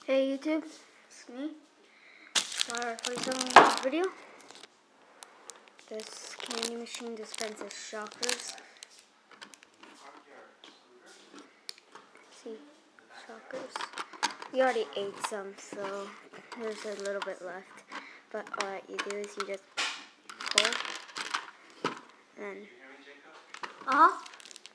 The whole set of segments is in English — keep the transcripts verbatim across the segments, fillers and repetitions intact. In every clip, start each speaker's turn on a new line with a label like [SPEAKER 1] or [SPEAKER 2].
[SPEAKER 1] Hey YouTube, it's me. Sorry for this video. This candy machine dispenses shockers. See, shockers. We already ate some, so there's a little bit left. But all that you do is you just pull, and uh huh.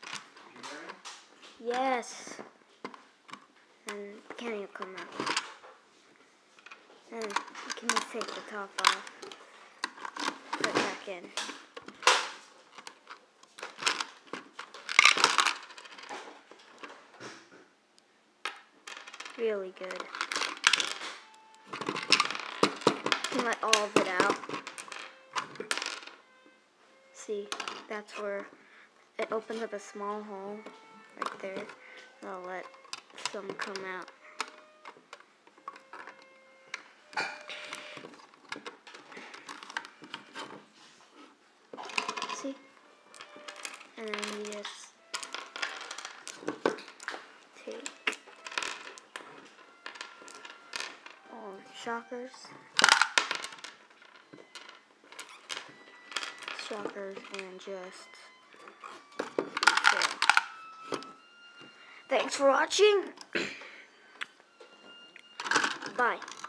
[SPEAKER 1] Yes. And the candy will come out. And you can just take the top off. Put it back in. Really good. You can let all of it out. See, that's where it opens up a small hole right there. And I'll let some come out. See? And then you just take all shockers. Shockers and just there. Thanks for watching. Bye.